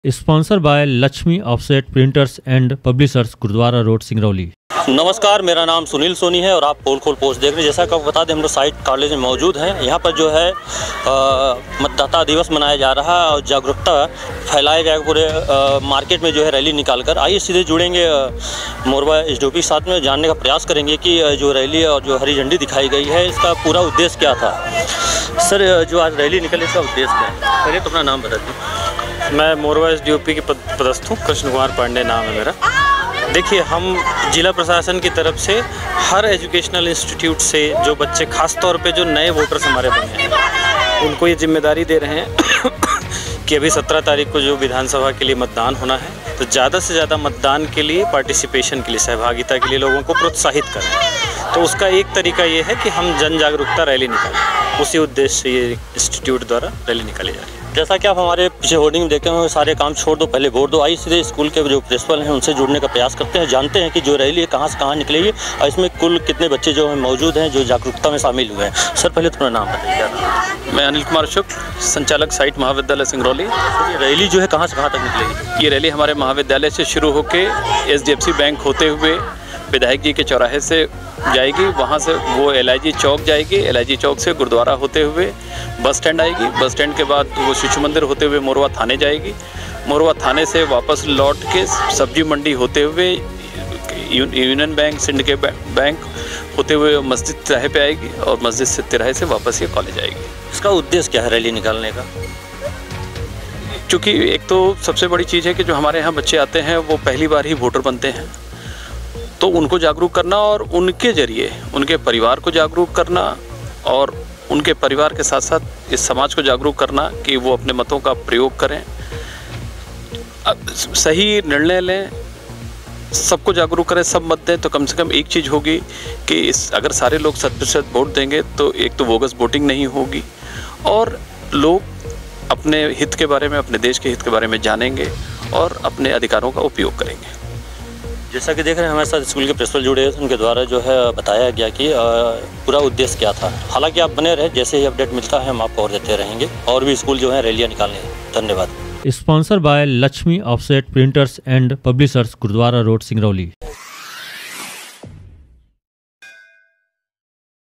Sponsor by Lakshmi offset printers and publishers, Gurudwara road, Singrauli. नमस्कार, मेरा नाम सुनील सोनी है और आप पोल खोल पोस्ट देख रहे हैं। जैसा कि आपको बता दें, हम लोग साइट कॉलेज में मौजूद हैं। यहाँ पर जो है मतदाता दिवस मनाया जा रहा है और जागरूकता फैलाया जाएगा पूरे मार्केट में जो है रैली निकालकर। आइए सीधे जुड़ेंगे मोरवा एसडीओपी के साथ में, जानने का प्रयास करेंगे कि जो रैली और जो हरी झंडी दिखाई गई है इसका पूरा उद्देश्य क्या था। सर, जो आज रैली निकली इसका उद्देश्य क्या है? पहले तो अपना नाम बता दीजिए। मैं मोरवा एसडीओपी के पदस्थ हूँ, कृष्ण कुमार पांडे नाम है मेरा। देखिए, हम जिला प्रशासन की तरफ से हर एजुकेशनल इंस्टीट्यूट से जो बच्चे, खास तौर पे जो नए वोटर्स हमारे बने हैं, उनको ये जिम्मेदारी दे रहे हैं कि अभी 17 तारीख को जो विधानसभा के लिए मतदान होना है, तो ज़्यादा से ज़्यादा मतदान के लिए, पार्टिसिपेशन के लिए, सहभागिता के लिए लोगों को प्रोत्साहित करें। तो उसका एक तरीका ये है कि हम जन जागरूकता रैली निकालें। उसी उद्देश्य से ये इंस्टीट्यूट द्वारा रैली निकाली जा रही है। जैसा कि आप हमारे पीछे होर्डिंग देखे हुए, सारे काम छोड़ दो, पहले वोट दो। आइए सीधे स्कूल के जो प्रिंसिपल हैं उनसे जुड़ने का प्रयास करते हैं, जानते हैं कि जो रैली है कहाँ से कहाँ निकलेगी और इसमें कुल कितने बच्चे जो हैं मौजूद हैं जो जागरूकता में शामिल हुए हैं। सर, पहले तो नाम बताइए। मैं अनिल कुमार शुक्ल, संचालक साइट महाविद्यालय सिंगरौली। रैली जो है कहाँ से कहाँ तक निकलेगी? ये रैली हमारे महाविद्यालय से शुरू होकर एचडीएफसी बैंक होते हुए विधायक जी के चौराहे से जाएगी, वहाँ से वो LIG चौक जाएगी, LIG चौक से गुरुद्वारा होते हुए बस स्टैंड आएगी, बस स्टैंड के बाद वो शिशु मंदिर होते हुए मोरवा थाने जाएगी, मोरवा थाने से वापस लौट के सब्जी मंडी होते हुए यूनियन बैंक, सिंडिकेट बैंक होते हुए मस्जिद तिराहे पे आएगी और मस्जिद से तिराहे से वापस ये कॉलेज आएगी। इसका उद्देश्य क्या है रैली निकालने का? क्योंकि एक तो सबसे बड़ी चीज़ है कि जो हमारे यहाँ बच्चे आते हैं वो पहली बार ही वोटर बनते हैं, तो उनको जागरूक करना और उनके ज़रिए उनके परिवार को जागरूक करना और उनके परिवार के साथ साथ इस समाज को जागरूक करना कि वो अपने मतों का प्रयोग करें, सही निर्णय लें, सबको जागरूक करें, सब मत दें। तो कम से कम एक चीज़ होगी कि अगर सारे लोग 100% वोट देंगे तो एक तो बोगस वोटिंग नहीं होगी और लोग अपने हित के बारे में, अपने देश के हित के बारे में जानेंगे और अपने अधिकारों का उपयोग करेंगे। जैसा कि देख रहे हैं, हमारे साथ स्कूल के प्रिंसिपल जुड़े हैं, उनके द्वारा जो है बताया गया कि पूरा उद्देश्य क्या था। हालांकि आप बने रहे, जैसे ही अपडेट मिलता है हम आपको और देते रहेंगे और भी स्कूल जो है रैलियाँ निकालने। धन्यवाद। Sponsor by Lakshmi offset printers and publishers, Gurudwara road, Singrauli.